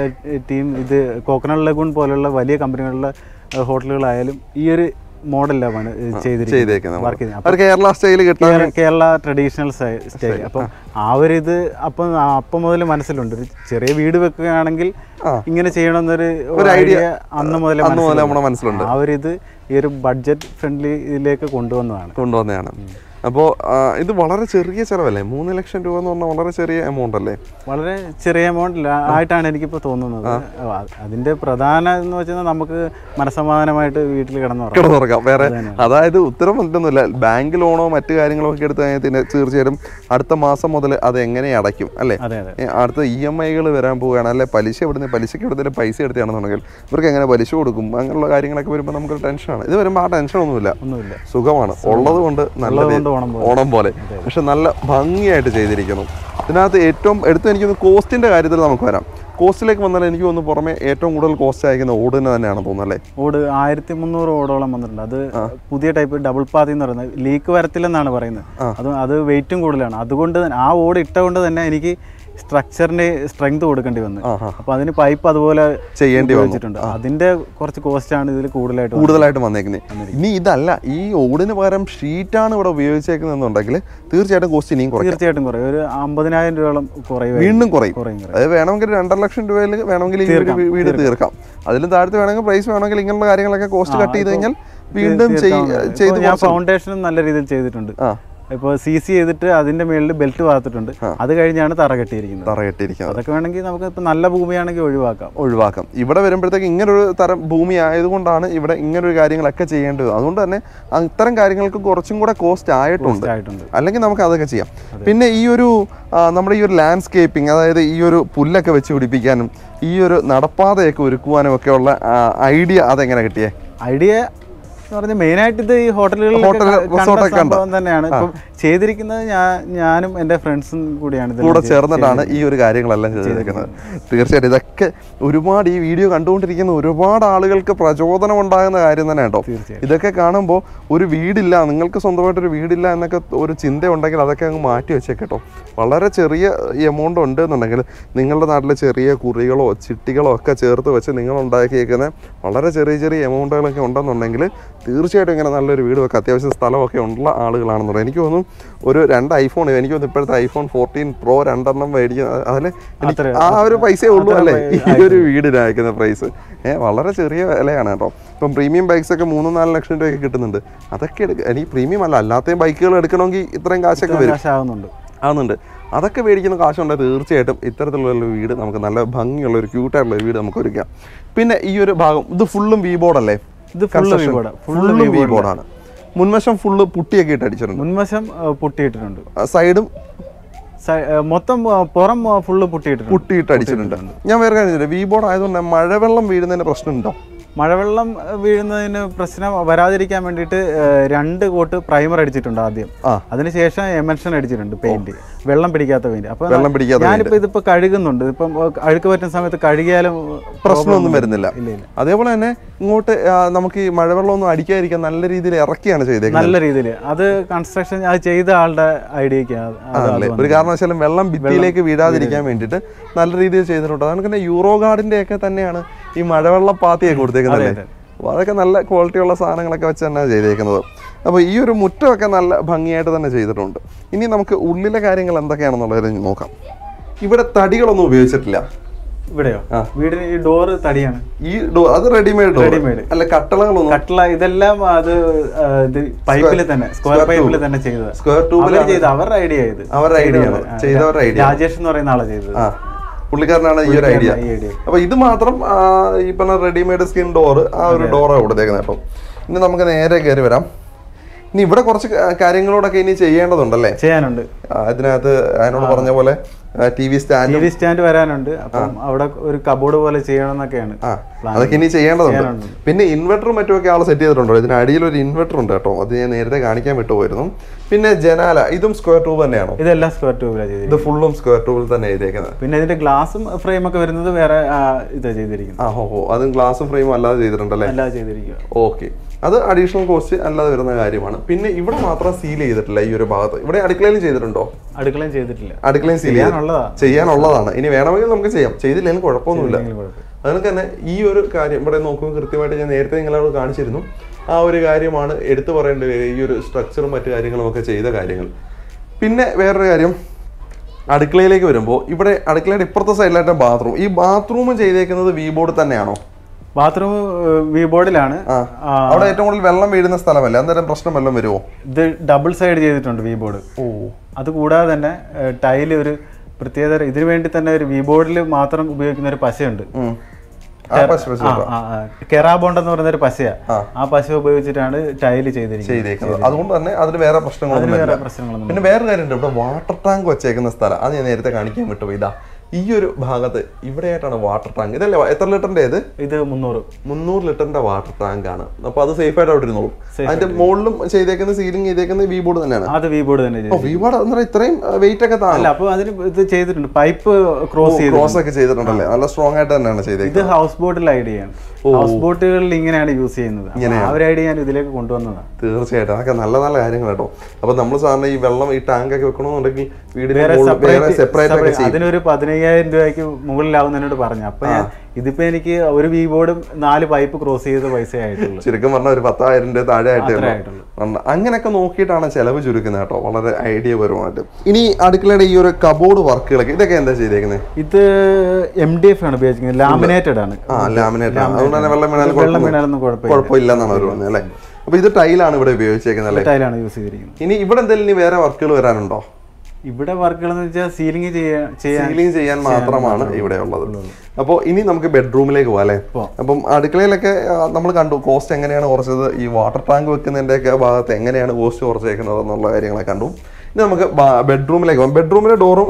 ടീം ഇത് കോക്കനട്ട് ലഗൂൺ പോലുള്ള വലിയ കമ്പനികളുടെ ഹോട്ടലുകളായാലും ഈ ഒരു മോഡലാണ് ചെയ്തിരിക്കുന്നത്.
Kerala style
Kerala traditional style. അപ്പം ആ ഒരു ഇത് അപ്പം അപ്പം മുതൽ മനസ്സിലുണ്ട്. ഒരു ചെറിയ വീട് വെക്കുകയാണെങ്കിൽ ഇങ്ങനെ ചെയ്യണമെന്നൊരു ഐഡിയ അന്ന് മുതലേ
നമ്മുടെ മനസ്സിലുണ്ട്.
ആ ഒരു ഇത് ഈ ഒരു ബഡ്ജറ്റ് ഫ്രണ്ട്ലി ഇതിലേക്ക് കൊണ്ടുവന്നതാണ്
കൊണ്ടുവന്നതാണ് അപ്പോൾ ഇത് വളരെ ചെറിയ ചിലവല്ലേ? മൂന്ന് ലക്ഷം രൂപ എന്ന് പറഞ്ഞാൽ വളരെ ചെറിയ എമൗണ്ട് അല്ലേ?
വളരെ ചെറിയ എമൗണ്ട് ആയിട്ടാണ് എനിക്കിപ്പോൾ തോന്നുന്നത്. അതിൻ്റെ പ്രധാന എന്ന് വെച്ചാൽ നമുക്ക് മനസ്സമാധാനമായിട്ട് വീട്ടിൽ
കിടന്നുറക്കാം. വേറെ അതായത് ഉത്തരം മറ്റൊന്നുമില്ല. ബാങ്ക് ലോണോ മറ്റു കാര്യങ്ങളോ ഒക്കെ എടുത്ത് കഴിഞ്ഞാൽ തീർച്ചയായിട്ടും അടുത്ത മാസം മുതൽ അത് എങ്ങനെ അടയ്ക്കും അല്ലേ? അടുത്ത ഇ എം ഐകൾ വരാൻ പോവുകയാണ് അല്ലെ? പലിശ എവിടുന്ന് പലിശയ്ക്ക് എവിടുന്നേലും പൈസ എടുത്താണെന്നുണ്ടെങ്കിൽ ഇവർക്ക് എങ്ങനെ പലിശ കൊടുക്കും? അങ്ങനെയുള്ള കാര്യങ്ങളൊക്കെ വരുമ്പോൾ നമുക്കൊരു ടെൻഷനാണ്. ഇത് വരുമ്പോൾ ആ ടെൻഷനൊന്നുമില്ല, ഒന്നുമില്ല, സുഖമാണ്. ഉള്ളത് കൊണ്ട് നല്ലത് ഓണം പോലെ. പക്ഷെ നല്ല ഭംഗിയായിട്ട് ചെയ്തിരിക്കുന്നു. ഇതിനകത്ത് ഏറ്റവും എടുത്ത് എനിക്കൊന്ന് കോസ്റ്റിൻ്റെ കാര്യത്തിൽ നമുക്ക് വരാം. കോസ്റ്റിലേക്ക് വന്നാൽ എനിക്ക് തോന്നുന്നു പുറമെ ഏറ്റവും കൂടുതൽ കോസ്റ്റ് അയക്കുന്ന ഓടിന് തന്നെയാണ് തോന്നുന്നത് അല്ലേ?
ഓട് ആയിരത്തി മുന്നൂറ് ഓടോളം വന്നിട്ടുണ്ട്. അത് പുതിയ ടൈപ്പ് ഡബിൾ പാത്തി എന്ന് പറയുന്നത്, ലീക്ക് വരത്തില്ലെന്നാണ് പറയുന്നത്. അത് അത് വെയിറ്റും കൂടുതലാണ്. അതുകൊണ്ട് ആ ഓട് ഇട്ടുകൊണ്ട് തന്നെ എനിക്ക് സ്ട്രക്ചറിന് സ്ട്രെങ്ത് കൊടുക്കേണ്ടി വന്നു. അപ്പൊ അതിന് പൈപ്പ് അതുപോലെ
ചെയ്യേണ്ടി വന്നിട്ടുണ്ട്.
അതിന്റെ കുറച്ച് കോസ്റ്റ് ആണ് ഇതിൽ കൂടുതലായിട്ട്
കൂടുതലായിട്ട് വന്നേക്കുന്നത്. ഇനി ഇതല്ല, ഈ ഓടിന് പകരം ഷീറ്റാണ് ഇവിടെ ഉപയോഗിച്ചേക്കുന്നതെന്നുണ്ടെങ്കിൽ തീർച്ചയായിട്ടും കോസ്റ്റ് ഇനിയും കുറയും.
തീർച്ചയായിട്ടും കുറയും. ഒരു അമ്പതിനായിരം രൂപയോളം കുറയും,
വീണ്ടും കുറയും. അത് വേണമെങ്കിൽ രണ്ടര ലക്ഷം രൂപയിൽ വേണമെങ്കിൽ ഈ വീട് തീർക്കാം. അതിലും താഴത്ത് വേണമെങ്കിൽ പ്രൈസ് വേണമെങ്കിൽ ഇങ്ങനെയുള്ള കാര്യങ്ങളൊക്കെ കോസ്റ്റ് കട്ട് ചെയ്ത് കഴിഞ്ഞാൽ വീണ്ടും ചെയ്ത്
ഞാൻ ഫൗണ്ടേഷനും നല്ല രീതിയിൽ ചെയ്തിട്ടുണ്ട്. ഇപ്പോൾ സി സി ചെയ്തിട്ട് അതിന്റെ മേളിൽ ബെൽറ്റ് വാർത്തിട്ടുണ്ട്. അത് കഴിഞ്ഞാണ് തറ കെട്ടിയിരിക്കുന്നത്.
തറ കെട്ടിയിരിക്കുന്നത്
അതൊക്കെ വേണമെങ്കിൽ നമുക്ക് ഇപ്പം നല്ല ഭൂമിയാണെങ്കിൽ ഒഴിവാക്കാം
ഒഴിവാക്കാം ഇവിടെ വരുമ്പോഴത്തേക്ക് ഇങ്ങനൊരു തരം ഭൂമി ആയതുകൊണ്ടാണ് ഇവിടെ ഇങ്ങനൊരു കാര്യങ്ങളൊക്കെ ചെയ്യേണ്ടത്. അതുകൊണ്ട് തന്നെ ഇത്തരം കാര്യങ്ങൾക്ക് കുറച്ചും കൂടെ കോസ്റ്റ് ആയിട്ടുണ്ട്. അല്ലെങ്കിൽ നമുക്ക് അതൊക്കെ ചെയ്യാം. പിന്നെ ഈ ഒരു നമ്മുടെ ഈ ഒരു ലാൻഡ്സ്കേപ്പിംഗ്, അതായത് ഈ ഒരു പുല്ലൊക്കെ വെച്ച് പിടിപ്പിക്കാനും ഈ ഒരു നടപ്പാതയൊക്കെ ഒരുക്കുവാനും ഒക്കെ ഉള്ള ഐഡിയ അതെങ്ങനെ കിട്ടിയേ?
ഐഡിയ എന്ന് പറഞ്ഞാൽ മെയിനായിട്ട് ഇത് ഈ ഹോട്ടലുകളിൽ തന്നെയാണ് ഇപ്പം ചെയ്തിരിക്കുന്നത്. ഞാൻ ഞാനും എൻ്റെ ഫ്രണ്ട്സും കൂടിയാണ്
കൂടെ ചേർന്നിട്ടാണ് ഈ ഒരു കാര്യങ്ങളെല്ലാം ചെയ്തിരിക്കുന്നത്. തീർച്ചയായിട്ടും ഇതൊക്കെ ഒരുപാട് ഈ വീഡിയോ കണ്ടുകൊണ്ടിരിക്കുന്ന ഒരുപാട് ആളുകൾക്ക് പ്രചോദനം ഉണ്ടാകുന്ന കാര്യം തന്നെ കേട്ടോ. ഇതൊക്കെ കാണുമ്പോൾ ഒരു വീടില്ല, നിങ്ങൾക്ക് സ്വന്തമായിട്ടൊരു വീടില്ല എന്നൊക്കെ ഒരു ചിന്ത ഉണ്ടെങ്കിൽ അതൊക്കെ അങ്ങ് മാറ്റി വെച്ചേട്ടോ. വളരെ ചെറിയ എമൗണ്ട് ഉണ്ട് എന്നുണ്ടെങ്കിൽ നിങ്ങളുടെ നാട്ടിലെ ചെറിയ കുറികളോ ചിട്ടികളോ ഒക്കെ ചേർത്ത് വെച്ച് നിങ്ങൾ ഉണ്ടാക്കിയേക്കുന്ന വളരെ ചെറിയ ചെറിയ എമൗണ്ടുകളൊക്കെ ഉണ്ടെന്നുണ്ടെങ്കിൽ തീർച്ചയായിട്ടും ഇങ്ങനെ നല്ലൊരു വീട് വെക്കുക. അത്യാവശ്യം സ്ഥലമൊക്കെ ഉള്ള ആളുകളാണെന്ന് പറയാം. എനിക്ക് തോന്നുന്നു ഒരു രണ്ട് ഐഫോൺ, എനിക്ക് തോന്നുന്നു ഇപ്പോഴത്തെ ഐഫോൺ ഫോർട്ടീൻ പ്രോ രണ്ടെണ്ണം മേടിക്കുന്ന അതിൽ ആ ഒരു പൈസയേ ഉള്ളൂ അല്ലേ ഈ ഒരു വീടിന് അയക്കുന്ന പ്രൈസ്. ഏഹ് വളരെ ചെറിയ വിലയാണ് കേട്ടോ. ഇപ്പം പ്രീമിയം ബൈക്സ് ഒക്കെ മൂന്നും നാല് ലക്ഷം രൂപയൊക്കെ കിട്ടുന്നുണ്ട്. അതൊക്കെ എടുക്കുക. എനിക്ക് പ്രീമിയം അല്ല, അല്ലാത്തയും ബൈക്കുകൾ എടുക്കണമെങ്കിൽ ഇത്രയും കാശൊക്കെ വരും ആവുന്നുണ്ട്. അതൊക്കെ മേടിക്കുന്ന കാശുണ്ടെങ്കിൽ തീർച്ചയായിട്ടും ഇത്തരത്തിലുള്ള വീട് നമുക്ക് നല്ല ഭംഗിയുള്ള ഒരു ക്യൂട്ടായിട്ടുള്ള ഒരു വീട് നമുക്ക് ഒരുക്കാം. പിന്നെ ഈ ഒരു ഭാഗം ഇത് ഫുള്ളും വി ബോർഡല്ലേ?
ഇത് ഫുള്ളും
വി ബോർഡാണ്. മുൻവശം ഫുള്ള് പുട്ടിയൊക്കെ ഇട്ട് അടിച്ചിട്ടുണ്ട്.
മുൻവശം പുട്ടിയിട്ടിട്ടുണ്ട്.
സൈഡും
മൊത്തം പുറം ഫുള്ള് പുട്ടിയിട്ടുണ്ട്
പുട്ടിയിട്ട് അടിച്ചിട്ടുണ്ട്. ഞാൻ വേറെ കാര്യം, വി ബോർഡ് ആയതുകൊണ്ട് മഴവെള്ളം വീഴുന്നതിന് പ്രശ്നമുണ്ടോ?
മഴവെള്ളം വീഴുന്നതിന് പ്രശ്നം വരാതിരിക്കാൻ വേണ്ടിയിട്ട് രണ്ട് കോട്ട് പ്രൈമർ അടിച്ചിട്ടുണ്ട് ആദ്യം. അതിനുശേഷം എമൽഷൻ അടിച്ചിട്ടുണ്ട്, പെയിന്റ്, വെള്ളം പിടിക്കാത്ത പെയിന്റ്. അപ്പൊ ഞാനിപ്പോ ഇതിപ്പോ കഴുകുന്നുണ്ട്. ഇപ്പം അഴുക്ക് പറ്റുന്ന സമയത്ത് കഴുകിയാലും
പ്രശ്നമൊന്നും വരുന്നില്ല. അതേപോലെ തന്നെ ഇങ്ങോട്ട് നമുക്ക് ഈ മഴവെള്ളം ഒന്നും അടിക്കാതിരിക്കാൻ നല്ല രീതിയിൽ ഇറക്കിയാണ് ചെയ്തേക്കുന്നത്.
നല്ല രീതിയിൽ അത് കൺസ്ട്രക്ഷൻ അത് ചെയ്ത ആളുടെ ഐഡിയക്ക്
ഒരു കാരണവശാലും വെള്ളം ഭിത്തിയിലേക്ക് വീഴാതിരിക്കാൻ വേണ്ടിയിട്ട് നല്ല രീതിയിൽ ചെയ്തിട്ടുണ്ട്. അതുകൊണ്ട് തന്നെ യൂറോ ഗാർഡിന്റെ ഒക്കെ തന്നെയാണ് ഈ മഴവെള്ള പാത്തിയൊക്കെ കൊടുത്തേക്കുന്നത്. അപ്പോൾ അതൊക്കെ നല്ല ക്വാളിറ്റിയുള്ള സാധനങ്ങളൊക്കെ വെച്ച് തന്നെ ചെയ്തേക്കുന്നത്. അപ്പോൾ ഈ ഒരു മുറ്റമൊക്കെ നല്ല ഭംഗിയായിട്ട് തന്നെ ചെയ്തിട്ടുണ്ട്. ഇനി നമുക്ക് ഉള്ളിലെ കാര്യങ്ങൾ എന്തൊക്കെയാണെന്നുള്ളത് നോക്കാം. ഇവിടെ തടികളൊന്നും ഉപയോഗിച്ചിട്ടില്ല.
ഇവിടെയോ? വീടിന് ഈ ഡോറ് തടിയാണ്.
ഈ ഡോർ അത് റെഡിമെയ്ഡ് റെഡിമെയ്ഡ് അല്ല, കട്ടളകളൊന്നും
കട്ടള ഇതെല്ലാം അത് പൈപ്പിൽ തന്നെ സ്ക്വയർ പൈപ്പിൽ തന്നെ ചെയ്തത്.
സ്ക്വയർ ട്യൂബിൽ ചെയ്ത്
അവരുടെ ഐഡിയ ചെയ്ത്
അവരുടെ ഐഡിയ ചെയ്തവരുടെ ഐഡിയ
രാജേഷ് എന്ന് പറയുന്ന ആളെ ചെയ്തത്.
പുള്ളിക്കാരനാണ് ഈ ഒരു ഐഡിയ. അപ്പൊ ഇത് മാത്രം ഈ പറഞ്ഞ റെഡിമെയ്ഡ് സ്കിൻ ഡോറ്, ആ ഒരു ഡോറാണ് കൊടുത്തേക്കുന്നത്. അപ്പം ഇനി നമുക്ക് നേരെ കയറി വരാം. ഇനി ഇവിടെ കുറച്ച് കാര്യങ്ങളോടൊക്കെ ഇനി ചെയ്യേണ്ടതുണ്ടല്ലേ?
ചെയ്യാനുണ്ട്.
അതിനകത്ത് അതിനോട് പറഞ്ഞ പോലെ T V stand
T V stand വരാനുണ്ട്. അപ്പം അവിടെ ഒരു കബോർഡ് പോലെ ചെയ്യണം എന്നൊക്കെയാണ്.
ആ അതൊക്കെ ഇനി ചെയ്യേണ്ടതുണ്ട്. പിന്നെ ഇൻവെർട്ടറും മറ്റുമൊക്കെ ആൾ സെറ്റ് ചെയ്തിട്ടുണ്ടോ? ഇതിന് അടിയിൽ ഒരു ഇൻവെർട്ടർ ഉണ്ട് കേട്ടോ, അത് ഞാൻ നേരത്തെ കാണിക്കാൻ വിട്ടുപോയിരുന്നു. പിന്നെ ജനാല ഇതും സ്ക്വയർ ട്യൂബ് തന്നെയാണോ?
ഇതെല്ലാം സ്ക്വയർ ട്യൂബിലാണ് ചെയ്തത്.
ഇത് ഫുള്ളും സ്ക്വയർ ട്യൂബിൽ തന്നെ ചെയ്തേക്കുന്നത്.
പിന്നെ ഇതിന്റെ ഗ്ലാസും ഫ്രെയിം ഒക്കെ വരുന്നത് വേറെ ഇതാ ചെയ്തിരിക്കുന്നത്.
ആ ഹോ ഹോ അതും ഗ്ലാസും ഫ്രെയിമും അല്ലാതെ ചെയ്തിട്ടുണ്ടല്ലേ?
അല്ലാതെ ചെയ്തിരിക്കുക.
ഓക്കെ, അത് അഡീഷണൽ കോസ്റ്റ് അല്ലാതെ വരുന്ന കാര്യമാണ്. പിന്നെ ഇവിടെ മാത്രം സീൽ ചെയ്തിട്ടില്ല ഈ ഒരു ഭാഗത്ത്. ഇവിടെ അടുക്കളയിലും ചെയ്തിട്ടുണ്ടോ?
അടുക്കളയും ചെയ്തിട്ടില്ല.
അടുക്കളയും സീൽ ചെയ്യാനുള്ളതാണ്. ഇനി വേണമെങ്കിൽ നമുക്ക് ചെയ്യാം, ചെയ്തില്ലെങ്കിൽ കുഴപ്പമൊന്നുമില്ല. അതുകൊണ്ട് തന്നെ ഈ ഒരു കാര്യം ഇവിടെ നോക്കുമ്പോൾ കൃത്യമായിട്ട് ഞാൻ നേരത്തെ നിങ്ങളോട് കാണിച്ചിരുന്നു. ആ ഒരു കാര്യമാണ് എടുത്തു പറയേണ്ടത്, ഈ ഒരു സ്ട്രക്ചറും മറ്റു കാര്യങ്ങളും ഒക്കെ ചെയ്ത കാര്യങ്ങൾ. പിന്നെ വേറൊരു കാര്യം, അടുക്കളയിലേക്ക് വരുമ്പോൾ ഇവിടെ അടുക്കളയുടെ ഇപ്പുറത്തെ സൈഡിലായിട്ട് ബാത്റൂം. ഈ ബാത്റൂം ചെയ്തേക്കുന്നത് വി ബോർഡ് തന്നെയാണോ?
ബാത്റൂം വി ബോർഡിലാണ്.
അവിടെ ഏറ്റവും കൂടുതൽ വെള്ളം വീഴുന്ന സ്ഥലമല്ല, അന്നേരം പ്രശ്നം വെള്ളം വരുമോ?
ഇത് ഡബിൾ സൈഡ് ചെയ്തിട്ടുണ്ട് വി ബോർഡ്. ഓ, അത് കൂടാതെ തന്നെ ടൈല് ഒരു പ്രത്യേകത, ഇതിനു വേണ്ടി തന്നെ ഒരു വി ബോർഡിൽ മാത്രം ഉപയോഗിക്കുന്ന ഒരു പശയുണ്ട്. കെറാബോണ്ട് എന്ന് പറയുന്ന ഒരു പശയാ. ആ പശ ഉപയോഗിച്ചിട്ടാണ് ടൈല് ചെയ്തിരിക്കുന്നത്.
അതുകൊണ്ട് തന്നെ അതിന് വേറെ പ്രശ്നങ്ങളൊന്നും. പിന്നെ വേറെ കാര്യമുണ്ട്, ഇവിടെ വാട്ടർ ടാങ്ക് വെച്ചേക്കുന്ന സ്ഥലം, അത് ഞാൻ നേരത്തെ കാണിക്കാൻ വിട്ടു. ഇതാ ഈ ഒരു ഭാഗത്ത് ഇവിടെയായിട്ടാണ് വാട്ടർ ടാങ്ക്. ഇതല്ലേ എത്ര ലിറ്ററിന്റെ? ഇത്
ഇത് മുന്നൂറ്
മുന്നൂറ് ലിറ്ററിന്റെ വാട്ടർ ടാങ്ക് ആണ്. അപ്പൊ അത് സേഫ് ആയിട്ട് അവിടെ ഇരുന്നോളും. അതിന്റെ മുകളിലും ചെയ്തേക്കുന്ന സീലിംഗ് ചെയ്തേക്കുന്നത് വി ബോർഡ് തന്നെയാണ്.
അത് വി ബോർഡ് തന്നെ.
വി ബോർഡ് ഇത്രയും വെയിറ്റ് ഒക്കെ താഴെ.
അപ്പൊ അതിന് ഇത് ചെയ്തിട്ടുണ്ട്, പൈപ്പ് ക്രോസ്
ക്രോസ് ഒക്കെ ചെയ്തിട്ടുണ്ടല്ലേ? നല്ല സ്ട്രോങ് ആയിട്ട് തന്നെയാണ് ചെയ്തേക്കുന്നത്.
ഇത് ഹൗസ് ബോട്ടിൽ ഐഡിയയാണ്. ഹൗസ് ബോട്ടുകളിൽ ഇങ്ങനെയാണ് യൂസ് ചെയ്യുന്നത്. ആ ഒരു ഐഡിയ ഞാൻ ഇതിലേക്ക് കൊണ്ടുവന്നതാണ്.
തീർച്ചയായിട്ടും അതൊക്കെ നല്ല നല്ല കാര്യങ്ങൾ കേട്ടോ. അപ്പൊ നമ്മൾ സാറിന് ഈ വെള്ളം ഈ ടാങ്ക് ഒക്കെ വെക്കണമെന്നുണ്ടെങ്കിൽ വീടിന് സെപ്പറേറ്റ്
അതിനൊരു പതിനയ്യായിരം രൂപയ്ക്ക് മുകളിലാവുന്നതിനോട് പറഞ്ഞു. അപ്പൊ ഞാൻ ഇതിപ്പോ എനിക്ക് ഒരു വി ബോർഡും നാല് പൈപ്പ് ക്രോസ് ചെയ്ത പൈസ ആയിട്ടുള്ളൂ.
ചുരുക്കം പറഞ്ഞാൽ ഒരു പത്തായിരം രൂപ താഴെ ആയിട്ടുള്ളൂ. അങ്ങനെയൊക്കെ നോക്കിയിട്ടാണ് ചെലവ് ചുരുക്കുന്നത് കേട്ടോ, വളരെ ഐഡിയ പരമായിട്ട്. ഇനി അടുക്കളയുടെ ഈ ഒരു കബോർഡ് വർക്കുകളൊക്കെ ഇതൊക്കെ എന്താ ചെയ്തേക്കുന്നത്?
ഇത് എം ഡി എഫ് ആണ് ഉപയോഗിക്കുന്നത്, ലാമിനേറ്റഡ് ആണ്.
ആ ലാമിനേറ്റഡ് ആണ്, അതുകൊണ്ട് തന്നെ വെള്ളം വീണാലും കുഴപ്പമില്ല എന്നാണ് അവർ പറഞ്ഞത് അല്ലേ? അപ്പൊ ഇത് ടൈലാണ് ഇവിടെ ഉപയോഗിച്ചേക്കുന്നത് അല്ലേ?
ടൈലാണ് യൂസ് ചെയ്തിരിക്കുന്നത്.
ഇനി ഇവിടെ എന്തെങ്കിലും വേറെ വർക്കുകൾ വരാനുണ്ടോ?
ഇവിടെ വർക്കുകൾ എന്ന് വെച്ചാൽ സീലിംഗ്
സീലിംഗ് ചെയ്യാൻ മാത്രമാണ് ഇവിടെ ഉള്ളത്. അപ്പോൾ ഇനി നമുക്ക് ബെഡ്റൂമിലേക്ക് പോകാം അല്ലേ? അപ്പം അടുക്കളയിലൊക്കെ നമ്മൾ കണ്ടു കോസ്റ്റ് എങ്ങനെയാണ് കുറച്ചത്, ഈ വാട്ടർ ടാങ്ക് വെക്കുന്നതിൻ്റെയൊക്കെ ഭാഗത്ത് എങ്ങനെയാണ് കോസ്റ്റ് കുറച്ചേക്കുന്നത് എന്നുള്ള കാര്യങ്ങളെ കണ്ടു. ഇനി നമുക്ക് ബെഡ്റൂമിലേക്ക് പോകാം. ബെഡ്റൂമിലെ ഡോറും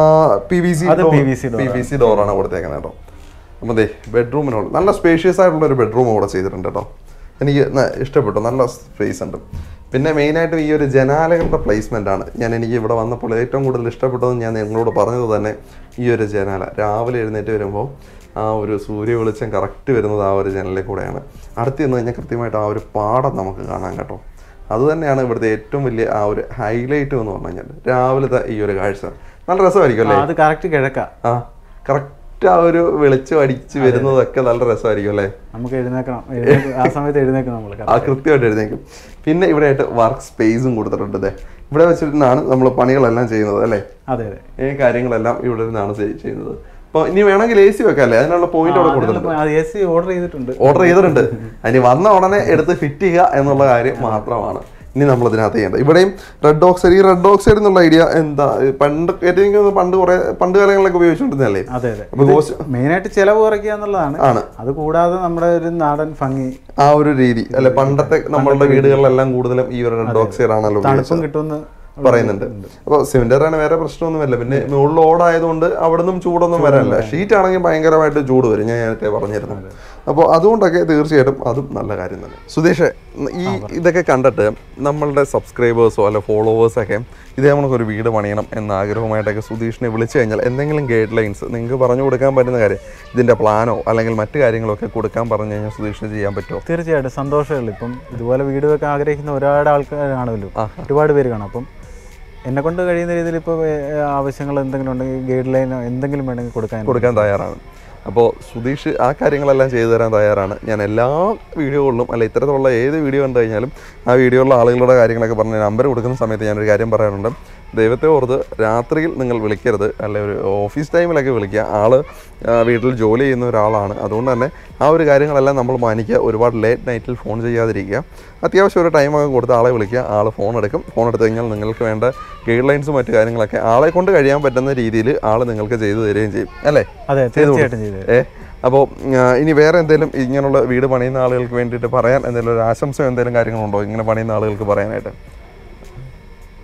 P V C P V C ഡോറാണ് കൊടുത്തേക്കുന്നത് കേട്ടോ. അപ്പം ദേ ബെഡ്റൂമിനുള്ള നല്ല സ്പേഷ്യസ് ആയിട്ടുള്ള ഒരു ബെഡ്റൂം ഇവിടെ ചെയ്തിട്ടുണ്ട് കേട്ടോ. എനിക്ക് ഇഷ്ടപ്പെട്ടു, നല്ല സ്പേസ് ഉണ്ട്. പിന്നെ മെയിനായിട്ടും ഈ ഒരു ജനാലകളുടെ പ്ലേസ്മെൻ്റ് ആണ് ഞാൻ എനിക്ക് ഇവിടെ വന്നപ്പോൾ ഏറ്റവും കൂടുതൽ ഇഷ്ടപ്പെട്ടതെന്ന് ഞാൻ നിങ്ങളോട് പറഞ്ഞത് തന്നെ ഈ ഒരു ജനാല. രാവിലെ എഴുന്നേറ്റ് വരുമ്പോൾ ആ ഒരു സൂര്യ വെളിച്ചം കറക്റ്റ് വരുന്നത് ആ ഒരു ജനലിൽ കൂടെയാണ്. അടുത്ത് നിന്ന് കഴിഞ്ഞാൽ കൃത്യമായിട്ട് ആ ഒരു പാടം നമുക്ക് കാണാൻ കേട്ടോ. അതുതന്നെയാണ് ഇവിടുത്തെ ഏറ്റവും വലിയ ആ ഒരു ഹൈലൈറ്റ് എന്ന് പറഞ്ഞു കഴിഞ്ഞാൽ രാവിലത്തെ ഈ ഒരു കാഴ്ച നല്ല രസമായിരിക്കും അല്ലേ?
അത് കറക്റ്റ് കിഴക്കാ.
ആ കറക്റ്റ് ആ ഒരു വെളിച്ചം അടിച്ച് വരുന്നതൊക്കെ നല്ല രസമായിരിക്കും അല്ലേ?
നമുക്ക് എഴുന്നേക്കണം, ആ സമയത്ത് എഴുന്നേക്കണം നമ്മൾ,
ആ കൃത്യമായിട്ട് എഴുന്നേക്കും. പിന്നെ ഇവിടെ ആയിട്ട് വർക്ക് സ്പേസും കൊടുത്തിട്ടുണ്ട്. ഇവിടെ വെച്ചിട്ടാണ് നമ്മൾ പണികളെല്ലാം ചെയ്യുന്നത് അല്ലേ?
അതെ അതെ,
ഈ കാര്യങ്ങളെല്ലാം ഇവിടെ നിന്നാണ് ചെയ്യുന്നത്. അപ്പോൾ ഇനി വേണമെങ്കിൽ എ സി വെക്കാം അല്ലേ? അതിനുള്ള പോയിന്റ് അവിടെ കൊടുത്തിട്ടുണ്ട്.
എ സി ഓർഡർ ചെയ്തിട്ടുണ്ട്
ഓർഡർ ചെയ്തിട്ടുണ്ട് അതിന് വന്ന ഉടനെ എടുത്ത് ഫിറ്റ് ചെയ്യുക എന്നുള്ള കാര്യം മാത്രമാണ് ഇനി നമ്മൾ ഇതിനകത്ത് ചെയ്യേണ്ടത്. ഇവിടെയും റെഡ് ഓക്സൈഡ്, ഈ റെഡ് ഓക്സൈഡ് എന്നുള്ള ഐഡിയ എന്താ പണ്ട് ഏറ്റവും പണ്ട് കുറെ പണ്ട് കാലങ്ങളിലൊക്കെ ഉപയോഗിച്ചുകൊണ്ടിരുന്നല്ലേ?
അതെ അതെ, മെയിനായിട്ട് ചെലവ് കുറയ്ക്കുക എന്നുള്ളതാണ്. ആണ് അത് കൂടാതെ നമ്മുടെ ഒരു നാടൻ ഭംഗി
ആ ഒരു രീതി അല്ലെ? പണ്ടത്തെ നമ്മളുടെ വീടുകളിലെല്ലാം കൂടുതലും ഈ ഒരു റെഡ് ഓക്സൈഡ് ആണല്ലോ
തണുപ്പും കിട്ടുമെന്ന് പറയുന്നുണ്ട്.
അപ്പോൾ സിമെന്റാണ് വേറെ പ്രശ്നമൊന്നുമില്ല. പിന്നെ മുകളിൽ ഓടായതുകൊണ്ട് അവിടെ നിന്നും ചൂടൊന്നും വരാനില്ല. ഷീറ്റ് ആണെങ്കിൽ ഭയങ്കരമായിട്ട് ചൂട് വരും, ഞാൻ നേരത്തെ പറഞ്ഞിരുന്നു. അപ്പോൾ അതുകൊണ്ടൊക്കെ തീർച്ചയായിട്ടും അതും നല്ല കാര്യം തന്നെ. സുധീഷ്, ഈ ഇതൊക്കെ കണ്ടിട്ട് നമ്മളുടെ സബ്സ്ക്രൈബേഴ്സോ അല്ലെ ഫോളോവേഴ്സൊക്കെ ഇതേ നമുക്കൊരു വീട് പണിയണം എന്ന ആഗ്രഹമായിട്ടൊക്കെ സുധീഷിനെ വിളിച്ചു കഴിഞ്ഞാൽ എന്തെങ്കിലും ഗൈഡ് ലൈൻസ് നിങ്ങൾക്ക് പറഞ്ഞു കൊടുക്കാൻ പറ്റുന്ന കാര്യം, ഇതിൻ്റെ പ്ലാനോ അല്ലെങ്കിൽ മറ്റു കാര്യങ്ങളൊക്കെ കൊടുക്കാൻ പറഞ്ഞു കഴിഞ്ഞാൽ സുധീഷിന് ചെയ്യാൻ പറ്റുമോ?
തീർച്ചയായിട്ടും സന്തോഷമുള്ളൂ. ഇപ്പം ഇതുപോലെ വീട് വെക്കാൻ ആഗ്രഹിക്കുന്ന ഒരുപാട് ആൾക്കാർ കാണുമല്ലോ, ഒരുപാട് പേര് കാണും. അപ്പം എന്നെ കൊണ്ട് കഴിയുന്ന രീതിയിൽ ഇപ്പോൾ ആവശ്യങ്ങൾ എന്തെങ്കിലും ഉണ്ടെങ്കിൽ ഗൈഡ് ലൈനോ എന്തെങ്കിലും വേണമെങ്കിൽ കൊടുക്കാൻ
കൊടുക്കാൻ തയ്യാറാണ്. അപ്പോൾ സുധീഷ് ആ കാര്യങ്ങളെല്ലാം ചെയ്തു തരാൻ തയ്യാറാണ്. ഞാൻ എല്ലാ വീഡിയോകളിലും അല്ല ഇത്തരത്തിലുള്ള ഏത് വീഡിയോ കണ്ടു കഴിഞ്ഞാലും ആ വീഡിയോയിലുള്ള ആളുകളുടെ കാര്യങ്ങളൊക്കെ പറഞ്ഞ് നമ്പർ കൊടുക്കുന്ന സമയത്ത് ഞാനൊരു കാര്യം പറയാറുണ്ട്. ദൈവത്തെ ഓർത്ത് രാത്രിയിൽ നിങ്ങൾ വിളിക്കരുത്, അല്ലെ ഒരു ഓഫീസ് ടൈമിലൊക്കെ വിളിക്കുക. ആൾ വീട്ടിൽ ജോലി ചെയ്യുന്ന ഒരാളാണ്. അതുകൊണ്ട് തന്നെ ആ ഒരു കാര്യങ്ങളെല്ലാം നമ്മൾ മാനിക്കുക. ഒരുപാട് ലേറ്റ് നൈറ്റിൽ ഫോൺ ചെയ്യാതിരിക്കുക. അത്യാവശ്യം ഒരു ടൈമൊക്കെ കൊടുത്ത് ആളെ വിളിക്കുക. ആൾ ഫോൺ എടുക്കും. ഫോൺ എടുത്തു കഴിഞ്ഞാൽ നിങ്ങൾക്ക് വേണ്ട ഗൈഡ് ലൈൻസും മറ്റു കാര്യങ്ങളൊക്കെ ആളെ കൊണ്ട് കഴിയാൻ പറ്റുന്ന രീതിയിൽ ആൾ നിങ്ങൾക്ക് ചെയ്തു തരികയും ചെയ്യും അല്ലേ?
അതെ, തീർച്ചയായിട്ടും ചെയ്തു.
ഏ അപ്പോൾ ഇനി വേറെ എന്തെങ്കിലും ഇങ്ങനെയുള്ള വീട് പണിയുന്ന ആളുകൾക്ക് വേണ്ടിയിട്ട് പറയാൻ എന്തെങ്കിലും ഒരു ആശംസയോ എന്തെങ്കിലും കാര്യങ്ങളുണ്ടോ ഇങ്ങനെ പണിയുന്ന ആളുകൾക്ക് പറയാനായിട്ട്?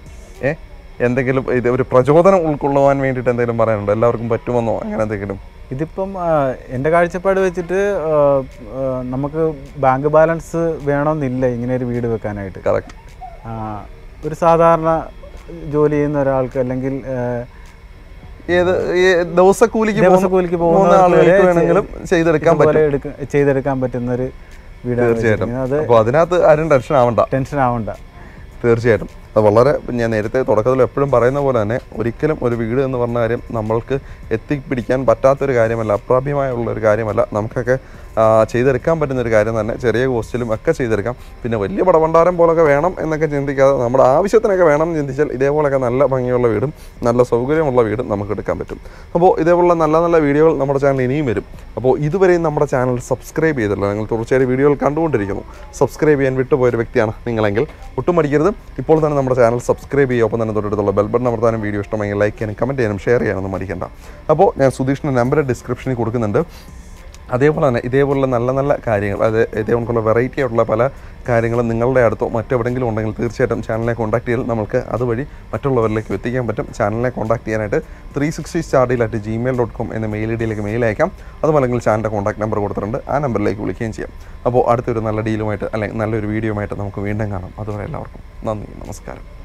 ഏ എന്തെങ്കിലും ഇത് ഒരു പ്രചോദനം ഉൾക്കൊള്ളുവാൻ വേണ്ടിയിട്ട് എന്തെങ്കിലും പറയാനുണ്ടോ? എല്ലാവർക്കും പറ്റുമെന്നോ അങ്ങനെ എന്തെങ്കിലും?
ഇതിപ്പം എൻ്റെ കാഴ്ചപ്പാട് വെച്ചിട്ട് നമുക്ക് ബാങ്ക് ബാലൻസ് വേണമെന്നില്ല ഇങ്ങനെ ഒരു വീട് വെക്കാനായിട്ട്.
കറക്റ്റ്.
ഒരു സാധാരണ ജോലി ചെയ്യുന്ന ഒരാൾക്ക് അല്ലെങ്കിൽ
ഏത് ദിവസക്കൂലിക്ക്
ദിവസക്കൂലിക്ക് പോകുന്ന ആളുകൾക്ക് വേണമെങ്കിലും ചെയ്തെടുക്കാൻ പറ്റും ചെയ്തെടുക്കാൻ പറ്റുന്ന ഒരു വീട്.
തീർച്ചയായിട്ടും. അപ്പോൾ അതിനകത്ത് ആരും ടെൻഷൻ ആവണ്ട
ടെൻഷൻ ആവണ്ട
തീർച്ചയായിട്ടും. അത് വളരെ ഞാൻ നേരത്തെ തുടക്കത്തിൽ എപ്പോഴും പറയുന്ന പോലെ തന്നെ ഒരിക്കലും ഒരു വീട് എന്ന് പറഞ്ഞ കാര്യം നമ്മൾക്ക് എത്തിപ്പിടിക്കാൻ പറ്റാത്തൊരു കാര്യമല്ല, അപ്രാപ്യമായുള്ള ഒരു കാര്യമല്ല. നമുക്കൊക്കെ ചെയ്തെടുക്കാൻ പറ്റുന്നൊരു കാര്യം തന്നെ, ചെറിയ കോസ്റ്റിലും ഒക്കെ ചെയ്തെടുക്കാം. പിന്നെ വലിയ പടഭണ്ഡാരം പോലൊക്കെ വേണം എന്നൊക്കെ ചിന്തിക്കാതെ നമ്മുടെ ആവശ്യത്തിനൊക്കെ വേണം എന്ന് ചിന്തിച്ചാൽ ഇതേപോലെയൊക്കെ നല്ല ഭംഗിയുള്ള വീടും നല്ല സൗകര്യമുള്ള വീടും നമുക്ക് എടുക്കാൻ പറ്റും. അപ്പോൾ ഇതേപോലുള്ള നല്ല നല്ല വീഡിയോകൾ നമ്മുടെ ചാനൽ ഇനിയും വരും. അപ്പോൾ ഇതുവരെയും നമ്മുടെ ചാനൽ സബ്സ്ക്രൈബ് ചെയ്തിട്ടില്ല, നിങ്ങൾ തീർച്ചയായും വീഡിയോകൾ കണ്ടുകൊണ്ടിരിക്കുന്നു, സബ്സ്ക്രൈബ് ചെയ്യാൻ വിട്ടുപോയൊരു വ്യക്തിയാണ് നിങ്ങളെങ്കിൽ ഒട്ടും മടിക്കരുത്, ഇപ്പോൾ തന്നെ നമ്മുടെ ചാനൽ സബ്സ്ക്രൈബ് ചെയ്യുക. ഒപ്പം തന്നെ തൊട്ടടുത്തുള്ള ബെൽ ബട്ടൺ അമർത്താനും വീഡിയോ ഇഷ്ടമെങ്കിൽ ലൈക്ക് ചെയ്യാനും കമൻറ്റ് ചെയ്യാനും ഷെയർ ചെയ്യാനൊന്നും മടിക്കണ്ട. അപ്പോൾ ഞാൻ സുധീഷിൻ്റെ നമ്പർ ഡിസ്ക്രിപ്ഷനിൽ കൊടുക്കുന്നുണ്ട്. അതേപോലെ തന്നെ ഇതേപോലുള്ള നല്ല നല്ല കാര്യങ്ങൾ, അത് ഇതേപോലുള്ള വെറൈറ്റി ആയിട്ടുള്ള പല കാര്യങ്ങളും നിങ്ങളുടെ അടുത്തോ മറ്റെവിടെയെങ്കിലും ഉണ്ടെങ്കിൽ തീർച്ചയായിട്ടും ചാനലിനെ കോൺടാക്ട് ചെയ്താൽ നമുക്ക് അതുവഴി മറ്റുള്ളവരിലേക്ക് എത്തിക്കാൻ പറ്റും. ചാനലിനെ കോൺടാക്ട് ചെയ്യാനായിട്ട് ത്രീ സിക്സ്റ്റി സ്റ്റാർഡിൽ അറ്റ് ജിമെയിൽ ഡോട്ട് കോം എന്ന മെയിൽ ഐ ഡിയിലേക്ക് മെയിൽ അയക്കാം. അതുമല്ലെങ്കിൽ ചാനലിൻ്റെ കോൺടാക്ട് നമ്പർ കൊടുത്തിട്ടുണ്ട്, ആ നമ്പറിലേക്ക് വിളിക്കുകയും ചെയ്യാം. അപ്പോൾ അടുത്തൊരു നല്ല ഡീലുമായിട്ട് അല്ലെങ്കിൽ നല്ലൊരു വീഡിയോ ആയിട്ട് നമുക്ക് വീണ്ടും കാണാം. അതുവരെ എല്ലാവർക്കും നന്ദി, നമസ്കാരം.